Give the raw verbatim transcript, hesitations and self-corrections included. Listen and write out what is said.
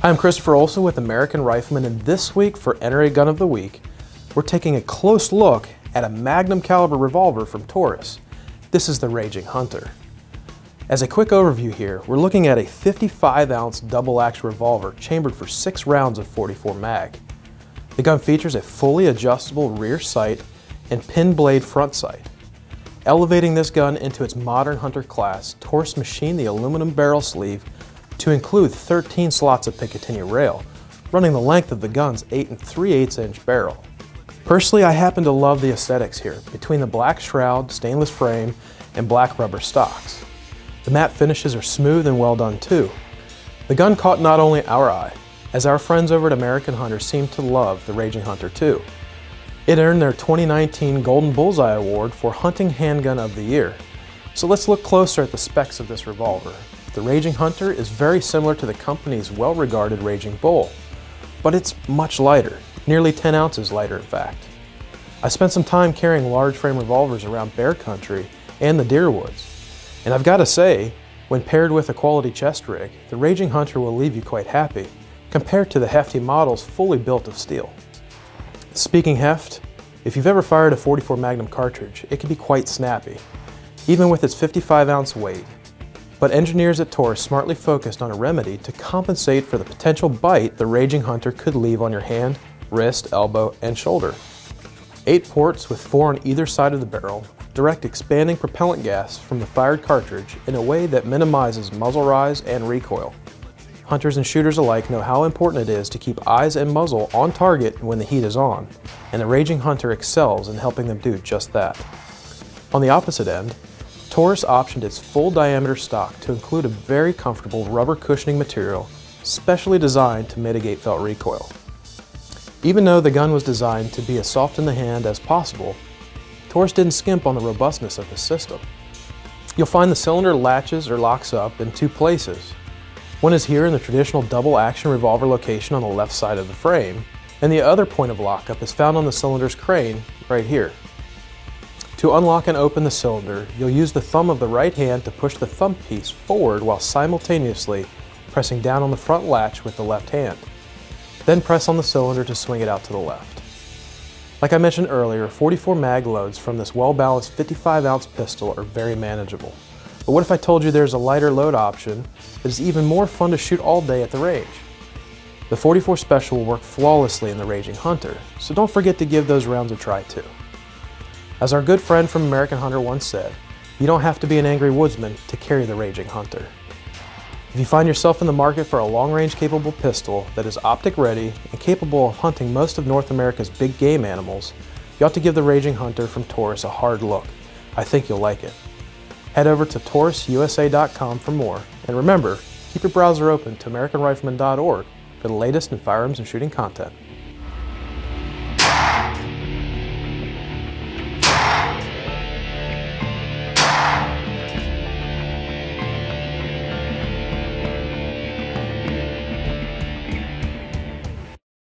I'm Christopher Olson with American Rifleman, and this week for N R A Gun of the Week, we're taking a close look at a magnum-caliber revolver from Taurus. This is the Raging Hunter. As a quick overview here, we're looking at a fifty-five ounce double-action revolver chambered for six rounds of forty-four mag. The gun features a fully adjustable rear sight and pin blade front sight. Elevating this gun into its modern hunter class, Taurus machined the aluminum barrel sleeve to include thirteen slots of Picatinny rail, running the length of the gun's eight and three eighths inch barrel. Personally, I happen to love the aesthetics here, between the black shroud, stainless frame, and black rubber stocks. The matte finishes are smooth and well done too. The gun caught not only our eye, as our friends over at American Hunter seem to love the Raging Hunter too. It earned their twenty nineteen Golden Bullseye Award for Hunting Handgun of the Year. So let's look closer at the specs of this revolver. The Raging Hunter is very similar to the company's well-regarded Raging Bull, but it's much lighter, nearly ten ounces lighter in fact. I spent some time carrying large frame revolvers around bear country and the deer woods, and I've got to say, when paired with a quality chest rig, the Raging Hunter will leave you quite happy, compared to the hefty models fully built of steel. Speaking heft, if you've ever fired a forty-four Magnum cartridge, it can be quite snappy, even with its fifty-five ounce weight. But engineers at Taurus smartly focused on a remedy to compensate for the potential bite the Raging Hunter could leave on your hand, wrist, elbow, and shoulder. Eight ports with four on either side of the barrel direct expanding propellant gas from the fired cartridge in a way that minimizes muzzle rise and recoil. Hunters and shooters alike know how important it is to keep eyes and muzzle on target when the heat is on, and the Raging Hunter excels in helping them do just that. On the opposite end, Taurus optioned its full diameter stock to include a very comfortable rubber cushioning material specially designed to mitigate felt recoil. Even though the gun was designed to be as soft in the hand as possible, Taurus didn't skimp on the robustness of the system. You'll find the cylinder latches or locks up in two places. One is here in the traditional double action revolver location on the left side of the frame, and the other point of lockup is found on the cylinder's crane right here. To unlock and open the cylinder, you'll use the thumb of the right hand to push the thumb piece forward while simultaneously pressing down on the front latch with the left hand. Then press on the cylinder to swing it out to the left. Like I mentioned earlier, forty-four mag loads from this well-balanced fifty-five ounce pistol are very manageable. But what if I told you there's a lighter load option that is even more fun to shoot all day at the range? The forty-four Special will work flawlessly in the Raging Hunter, so don't forget to give those rounds a try too. As our good friend from American Hunter once said, you don't have to be an angry woodsman to carry the Raging Hunter. If you find yourself in the market for a long-range capable pistol that is optic-ready and capable of hunting most of North America's big game animals, you ought to give the Raging Hunter from Taurus a hard look. I think you'll like it. Head over to Taurus U S A dot com for more, and remember, keep your browser open to American Rifleman dot org for the latest in firearms and shooting content.